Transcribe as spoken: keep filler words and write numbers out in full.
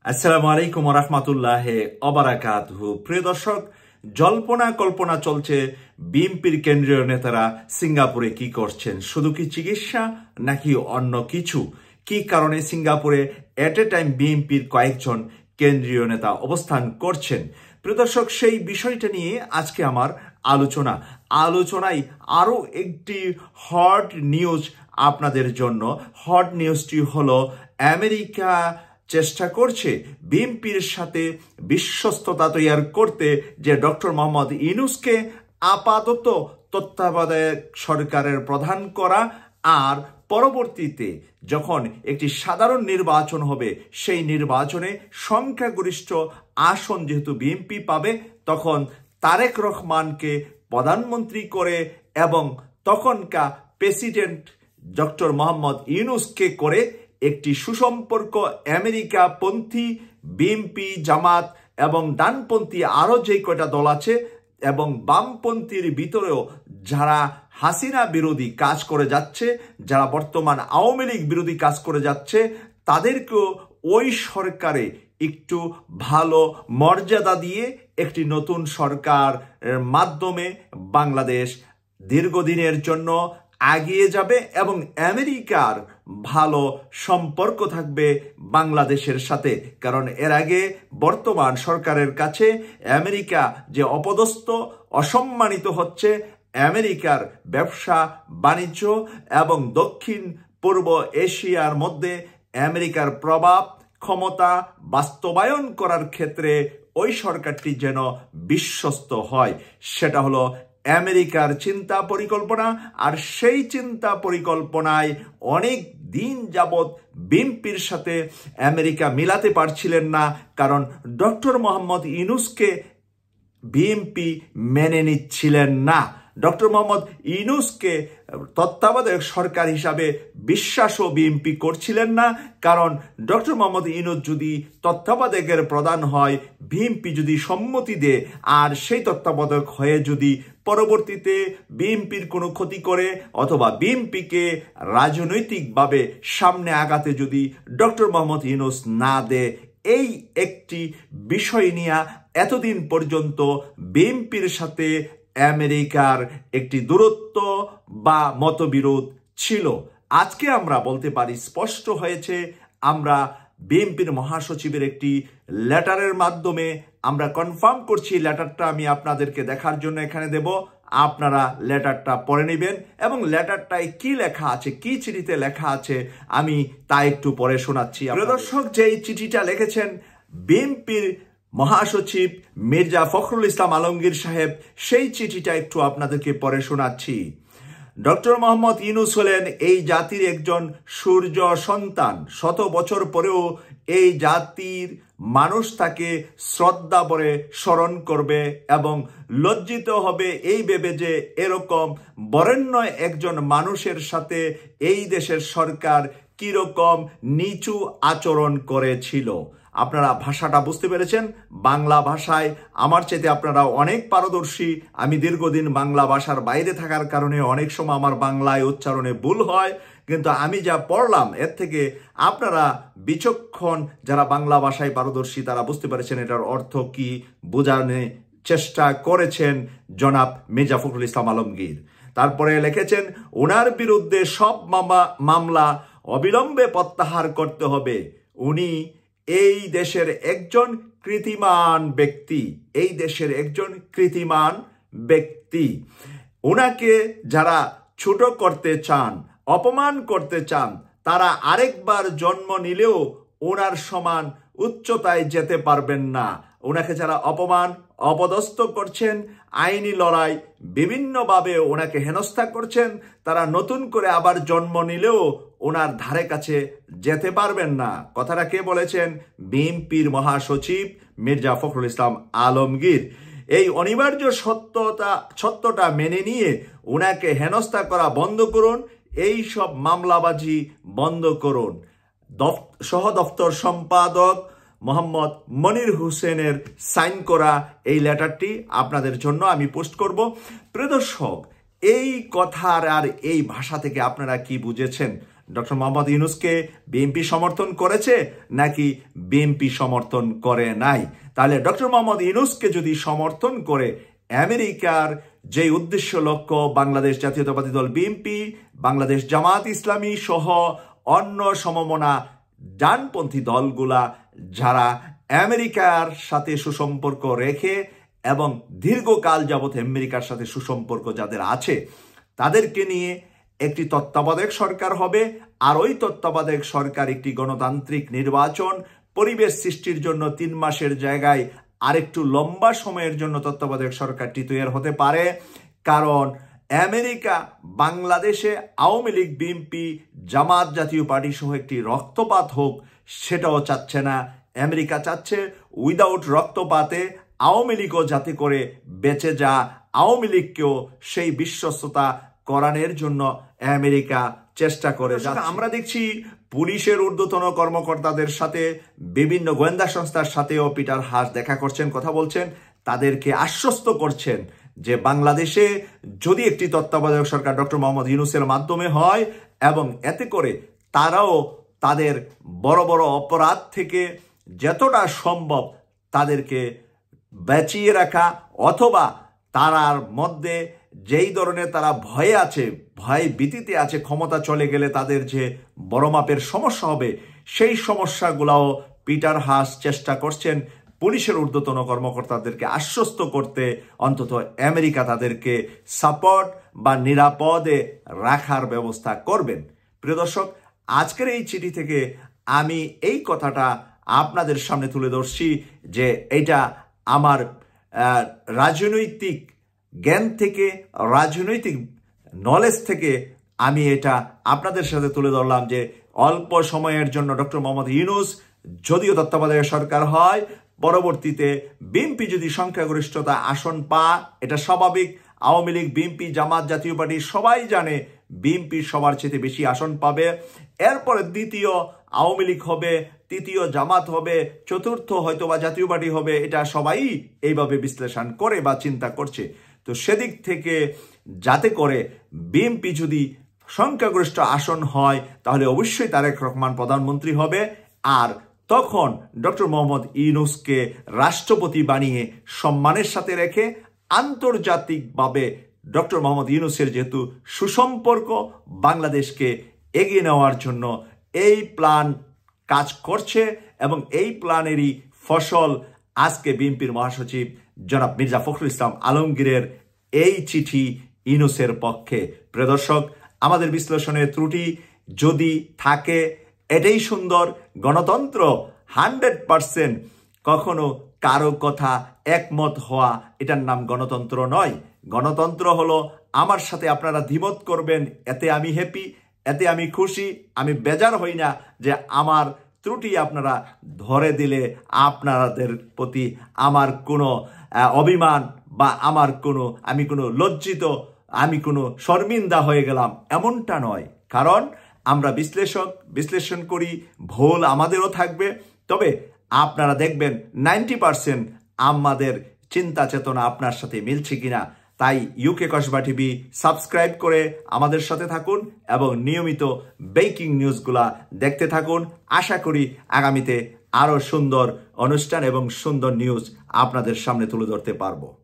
আসসালামু আলাইকুম ওয়া রাহমাতুল্লাহি ওয়া বারাকাতুহু। প্রিয় দর্শক, জল্পনা কল্পনা চলছে বিএনপির কেন্দ্রীয় নেতারা সিঙ্গাপুরে কি করছেন, শুধু কি চিকিৎসা নাকি অন্য কিছু? কি কারণে সিঙ্গাপুরে এট এ টাইম বিএনপির কয়েকজন কেন্দ্রীয় নেতা অবস্থান করছেন? প্রিয় দর্শক, সেই বিষয়টা নিয়ে আজকে আমার আলোচনা আলোচনায় আরও একটি হট নিউজ আপনাদের জন্য। হট নিউজটি হলো আমেরিকা চেষ্টা করছে বিএনপির সাথে বিশ্বস্ততা তৈরি করতে, যে ডক্টর মোহাম্মদ ইউনূসকে আপাতত তত্ত্বাবধায়ক সরকারের প্রধান করা, আর পরবর্তীতে যখন একটি সাধারণ নির্বাচন হবে সেই নির্বাচনে সংখ্যাগরিষ্ঠ আসন যেহেতু বিএনপি পাবে, তখন তারেক রহমানকে প্রধানমন্ত্রী করে এবং তখনকার প্রেসিডেন্ট ডক্টর মোহাম্মদ ইউনূসকে করে একটি সুসম্পর্ক আমেরিকাপন্থী বিএনপি, জামাত এবং ডানপন্থী আরও যে কয়টা দল আছে এবং বামপন্থীর ভিতরেও যারা হাসিনা বিরোধী কাজ করে যাচ্ছে, যারা বর্তমান আওয়ামী লীগ বিরোধী কাজ করে যাচ্ছে, তাদেরকেও ওই সরকারে একটু ভালো মর্যাদা দিয়ে একটি নতুন সরকারের মাধ্যমে বাংলাদেশ দীর্ঘদিনের জন্য এগিয়ে যাবে এবং আমেরিকার ভালো সম্পর্ক থাকবে বাংলাদেশের সাথে। কারণ এর আগে বর্তমান সরকারের কাছে আমেরিকা যে অপদস্থ, অসম্মানিত হচ্ছে, আমেরিকার ব্যবসা বাণিজ্য এবং দক্ষিণ পূর্ব এশিয়ার মধ্যে আমেরিকার প্রভাব ক্ষমতা বাস্তবায়ন করার ক্ষেত্রে ওই সরকারটি যেন বিশ্বস্ত হয়, সেটা হলো আমেরিকার চিন্তা পরিকল্পনা। আর সেই চিন্তা পরিকল্পনায় অনেক দিন যাবৎ বিএনপির সাথে আমেরিকা মিলাতে পারছিলেন না, কারণ ডক্টর মোহাম্মদ ইউনূসকে বিএনপি মেনে নিচ্ছিলেন না। ডক্টর মোহাম্মদ ইউনূসকে তত্ত্বাবধায়ক সরকার হিসাবে বিশ্বাসও বিএনপি করছিলেন না, কারণ ডক্টর মোহাম্মদ ইউনূস যদি তত্ত্বাবধায়কের প্রধান হয়, বিএনপি যদি সম্মতি দেয়, আর সেই তত্ত্বাবধায়ক হয়ে যদি পরবর্তীতে বিএনপির কোনো ক্ষতি করে অথবা বিএনপিকে রাজনৈতিকভাবে সামনে আগাতে যদি ডক্টর মোহাম্মদ ইউনূস না দেয়, এই একটি বিষয় নিয়ে এতদিন পর্যন্ত বিএনপির সাথে আমেরিকার একটি দূরত্ব বা মতবিরোধ ছিল। আজকে আমরা বলতে পারি স্পষ্ট হয়েছে, আমরা বিএনপির মহাসচিবের একটি লেটারের মাধ্যমে আমরা কনফার্ম করছি। লেটারটা আমি আপনাদেরকে দেখার জন্য এখানে দেব, আপনারা লেটারটা পড়ে নেবেন এবং লেটারটায় কি লেখা আছে, কি চিঠিতে লেখা আছে আমি তা একটু পরে শোনাচ্ছি। প্রিয় দর্শক, যে চিঠিটা লিখেছেন বিএনপির মহাসচিব মির্জা ফখরুল ইসলাম আলমগীর সাহেব, সেই চিঠিটা একটু আপনাদেরকে পরে শোনাচ্ছি। ডক্টর মোহাম্মদ ইউনূস হলেন এই জাতির একজন সূর্য সন্তান। শত বছর পরেও এই জাতির মানুষ তাকে শ্রদ্ধা ভরে স্মরণ করবে এবং লজ্জিত হবে এই ভেবে যে এরকম বরেণ্য একজন মানুষের সাথে এই দেশের সরকার কিরকম নিচু আচরণ করেছিল। আপনারা ভাষাটা বুঝতে পেরেছেন? বাংলা ভাষায় আমার চাইতে আপনারা অনেক পারদর্শী। আমি দীর্ঘদিন বাংলা ভাষার বাইরে থাকার কারণে অনেক সময় আমার বাংলায় উচ্চারণে ভুল হয়, কিন্তু আমি যা পড়লাম এর থেকে আপনারা বিচক্ষণ যারা বাংলা ভাষায় পারদর্শী তারা বুঝতে পেরেছেন এটার অর্থ কি, বোঝানোর চেষ্টা করেছেন জনাব মির্জা ফখরুল ইসলাম আলমগীর। তারপরে লিখেছেন, ওনার বিরুদ্ধে সব মামলা অবিলম্বে প্রত্যাহার করতে হবে। উনি এই দেশের একজন কৃতিমান ব্যক্তি, এই দেশের একজন কৃতিমান ব্যক্তি। ওনাকে যারা ছোট করতে চান, অপমান করতে চান, তারা আরেকবার জন্ম নিলেও ওনার সমান উচ্চতায় যেতে পারবেন না। ওনাকে যারা অপমান অপদস্থ করছেন, আইনি লড়াই বিভিন্নভাবে ওনাকে হেনস্থা করছেন, তারা নতুন করে আবার জন্ম নিলেও ওনার ধারে কাছে যেতে পারবেন না। কথাটা কে বলেছেন? বিএনপির মহাসচিব মির্জা ফখরুল ইসলাম আলমগীর। এই অনিবার্য সত্যতা সত্যটা মেনে নিয়ে ওনাকে হেনস্থা করা বন্ধ করুন, এই সব মামলাবাজি বন্ধ করুন। সহ দপ্তর সম্পাদক মোহাম্মদ মনির হোসেনের সাইন করা এই লেটারটি আপনাদের জন্য আমি পোস্ট করব। প্রিয় দর্শক, এই কথার আর এই ভাষা থেকে আপনারা কি বুঝেছেন ডক্টর মোহাম্মদ ইউনূসকে বিএনপি সমর্থন করেছে নাকি বিএনপি সমর্থন করে নাই? তাহলে ডক্টর মোহাম্মদ ইউনূসকে যদি সমর্থন করে আমেরিকার যে উদ্দেশ্য লক্ষ্য বাংলাদেশ জাতীয়তাবাদী দল বিএনপি, বাংলাদেশ জামাত ইসলামী সহ অন্য সমমনা ডানপন্থী দলগুলা যারা আমেরিকার সাথে সুসম্পর্ক রেখে এবং দীর্ঘকাল যাবৎ আমেরিকার সাথে সুসম্পর্ক যাদের আছে তাদেরকে নিয়ে একটি তত্ত্বাবধায়ক সরকার হবে, আর ওই তত্ত্বাবধায়ক সরকার একটি গণতান্ত্রিক নির্বাচন পরিবেশ সৃষ্টির জন্য তিন মাসের জায়গায় আরেকটু লম্বা সময়ের জন্য তত্ত্বাবধায়ক সরকারটি তৈরি হতে পারে। কারণ আমেরিকা বাংলাদেশে আওয়ামী লীগ, বিএনপি, জামাত জাতীয় পার্টি সহ একটি রক্তপাত হোক সেটাও চাচ্ছে না। আমেরিকা চাচ্ছে উইদাউট রক্তপাতে আওয়ামী লীগও যাতে করে বেঁচে যা, আওয়ামী লীগকেও সেই বিশ্বস্ততা করানোর জন্য আমেরিকা চেষ্টা করে যাচ্ছে। আমরা দেখছি পুলিশের ঊর্ধ্বতন কর্মকর্তাদের সাথে বিভিন্ন গোয়েন্দা সংস্থার সাথেও পিটার হাস দেখা করছেন, কথা বলছেন, তাদেরকে আশ্বস্ত করছেন যে বাংলাদেশে যদি একটি তত্ত্বাবধায়ক সরকার ডক্টর মোহাম্মদ ইউনূসের মাধ্যমে হয় এবং এতে করে তারাও তাদের বড় বড় অপরাধ থেকে যতটা সম্ভব তাদেরকে বাঁচিয়ে রাখা, অথবা তারার মধ্যে যেই ধরনের তারা ভয়ে আছে, ভয় ভীতিতে আছে, ক্ষমতা চলে গেলে তাদের যে বড় মাপের সমস্যা হবে সেই সমস্যাগুলাও পিটার হাস চেষ্টা করছেন পুলিশের ঊর্ধ্বতন কর্মকর্তাদেরকে আশ্বস্ত করতে, অন্তত আমেরিকা তাদেরকে সাপোর্ট বা নিরাপদে রাখার ব্যবস্থা করবেন। প্রিয় দর্শক, আজকের এই চিঠি থেকে আমি এই কথাটা আপনাদের সামনে তুলে ধরছি যে এটা আমার রাজনৈতিক জ্ঞান থেকে, রাজনৈতিক নলেজ থেকে আমি এটা আপনাদের সাথে তুলে ধরলাম যে অল্প সময়ের জন্য ডক্টর মোহাম্মদ ইউনূস যদিও তত্ত্বাবধায়ক সরকার হয়, পরবর্তীতে বিএনপি যদি সংখ্যাগরিষ্ঠতা আসন পা, এটা স্বাভাবিক। আওয়ামী লীগ, বিএনপি, জামাত জাতীয় পার্টি সবাই জানে বিএনপি সবার চেয়ে বেশি আসন পাবে, এরপরে দ্বিতীয় আওয়ামী লীগ হবে, তৃতীয় জামাত হবে, চতুর্থ হয়তো বা জাতীয় পার্টি হবে। এটা সবাই এইভাবে বিশ্লেষণ করে বা চিন্তা করছে। তো সেদিক থেকে যাতে করে বিএনপি যদি সংখ্যাগরিষ্ঠ আসন হয় তাহলে অবশ্যই তারেক রহমান প্রধানমন্ত্রী হবে, আর তখন ডক্টর মোহাম্মদ ইউনূসকে রাষ্ট্রপতি বানিয়ে সম্মানের সাথে রেখে আন্তর্জাতিকভাবে ডক্টর মোহাম্মদ ইউনূসের যেহেতু সুসম্পর্ক বাংলাদেশকে এগিয়ে নেওয়ার জন্য এই প্ল্যান কাজ করছে এবং এই প্ল্যানেরই ফসল আজকে বিএনপির মহাসচিব জনাব মির্জা ফখরুল ইসলাম আলমগীরের এই চিঠি ইউনূসের পক্ষে। প্রিয় দর্শক, আমাদের বিশ্লেষণের ত্রুটি যদি থাকে এটাই সুন্দর। গণতন্ত্র হান্ড্রেড পার্সেন্ট কখনো কারো কথা একমত হওয়া, এটার নাম গণতন্ত্র নয়। গণতন্ত্র হলো আমার সাথে আপনারা দ্বিমত করবেন, এতে আমি হ্যাপি, এতে আমি খুশি, আমি বেজার হই না যে আমার ত্রুটি আপনারা ধরে দিলে আপনাদের প্রতি আমার কোনো অভিমান বা আমার কোনো আমি কোনো লজ্জিত, আমি কোনো শর্মিন্দা হয়ে গেলাম, এমনটা নয়। কারণ আমরা বিশ্লেষক, বিশ্লেষণ করি, ভুল আমাদেরও থাকবে, তবে আপনারা দেখবেন নাইনটি পার্সেন্ট আমাদের চিন্তা চেতনা আপনার সাথে মিলছে কিনা। তাই ইউকে কসবা টিভি সাবস্ক্রাইব করে আমাদের সাথে থাকুন এবং নিয়মিত ব্রেকিং নিউজগুলা দেখতে থাকুন। আশা করি আগামীতে আরও সুন্দর অনুষ্ঠান এবং সুন্দর নিউজ আপনাদের সামনে তুলে ধরতে পারবো।